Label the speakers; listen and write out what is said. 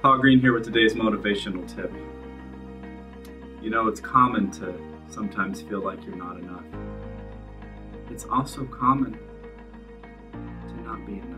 Speaker 1: Paul Green here with today's motivational tip. You know, it's common to sometimes feel like you're not enough. It's also common to not be enough.